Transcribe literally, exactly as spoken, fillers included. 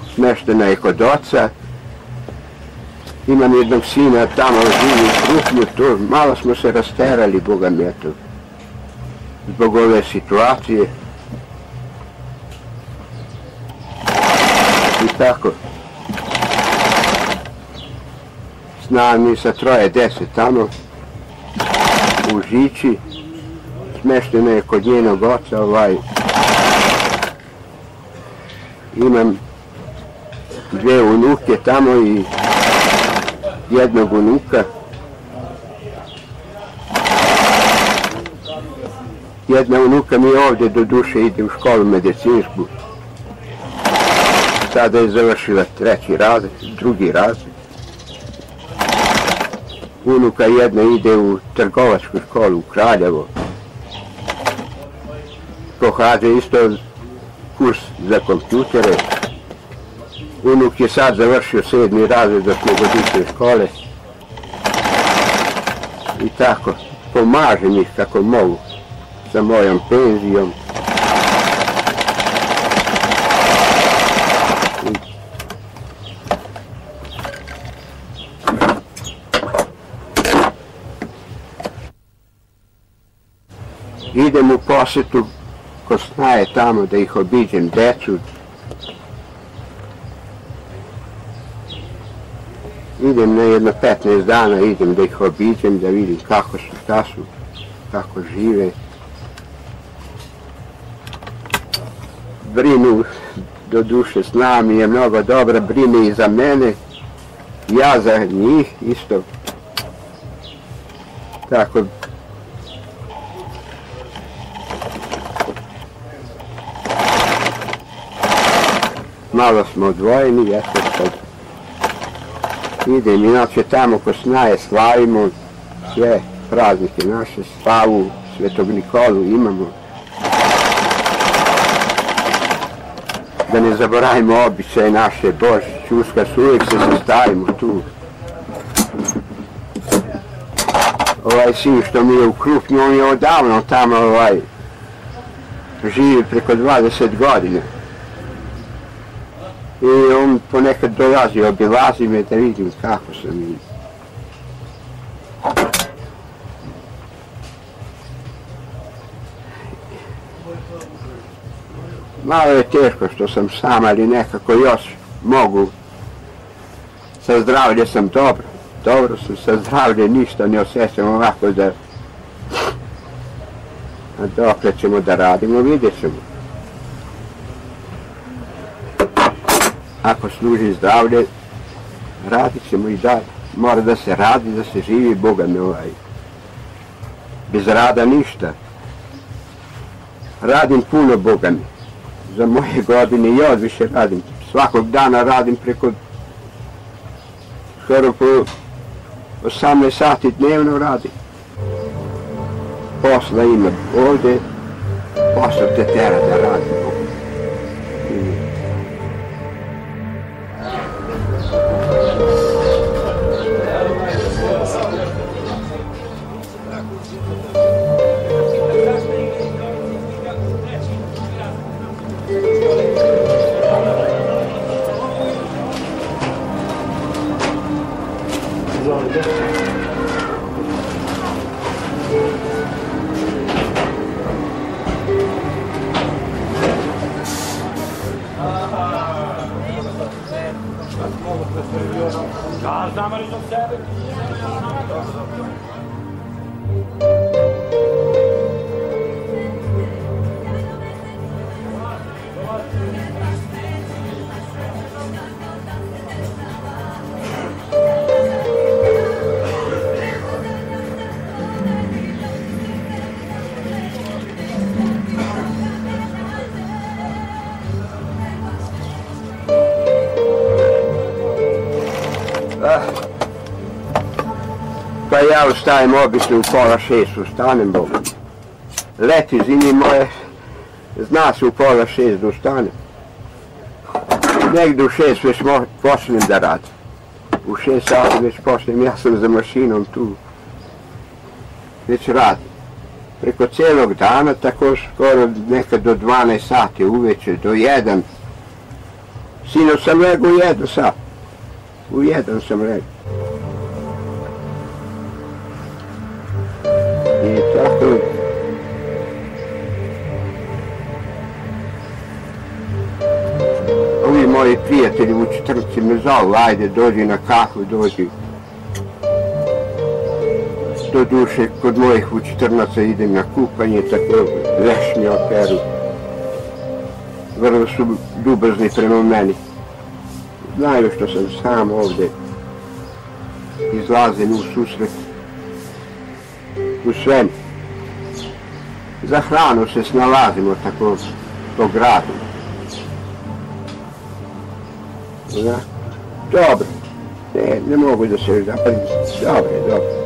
smeštena je kod oca. Imam jednog sina, tamo živi u Krupnju, to malo smo se rasterali, Boga mi, eto, zbog ove situacije. I tako. Znam mi sa troje deset tamo, u Žiči, smeštena je kod njenog oca, ovaj, imam dve unuke tamo i jednog unuka. Jedna unuka mi ovdje do duše ide u školu medicinsku. Sada je završila treći razred, drugi razred. Unuka jedna ide u trgovačku školu u Kraljevo. Pohađa isto kurs za kompjutere. Unuk je sad završio sedmi razred osmogodišnje škole. I tako, pomažem ih kako mogu sa mojom penzijom. Idem u posjetu kod Snaje tamo da ih obiđem, decu. Idem na jedno petnaest dana, idem da ih obiđem, da vidim kako su, šta su, kako žive. Brinu, do duše Sna mi je mnogo dobra, brine i za mene, ja za njih isto. Tako. Malo smo odvojeni, eto sad. Idem, inače tamo ko Snaje slavimo sve praznike naše, slavu, Svetog Nikolu imamo. Da ne zaboravimo običaje naše, Božić, Uskrs, uvijek se sastavimo tu. Ovaj sin što mi je u Krupnju, on je odavno tamo ovaj, živi preko dvadeset godina. I on ponekad dolazi, obilazi me da vidim kako sam i... Malo je teško što sam sam, ali nekako još mogu. Sa zdravlje sam dobro, dobro sam sa zdravlje, ništa ne osjećam ovako da... A dokle ćemo da radimo, vidjet ćemo. Ako služi zdravlje, radit ćemo i dalje. Mora da se radi, da se živi, Boga mi ovaj. Bez rada ništa. Radim puno, Boga mi. Za moje godine još više radim. Svakog dana radim preko skoro po osamnaest sati dnevno radim. Posla ima ovdje, posla te tera da radim. Pa ja ustajem obično u pola šest, ustanem, Boga. Leti zimi moje, zna se u pola šest da ustanem. Negdje u šest već počnem da radim. U šest sati već počnem, ja sam za mašinom tu. Već radim. Preko cijelog dana, tako skoro nekad do dvanaest sati uveče, do jedan. Sinoć sam legao u jedan sat. U jedan sam legao. I tako... Ovi moji prijatelji u četrci me zovu, ajde dođi na kafu, dođi. Do duše, kod mojih u četrnaca idem na kupanje, tako lešnje operu. Vrlo su ljubazni prema meni. Znaju što sam sam ovdje. Izlazim u susret. U svem. Za hranu se snalazimo tako po gradu. Da? Dobro. Ne, ne mogu da se zapadim. Dobro, dobro.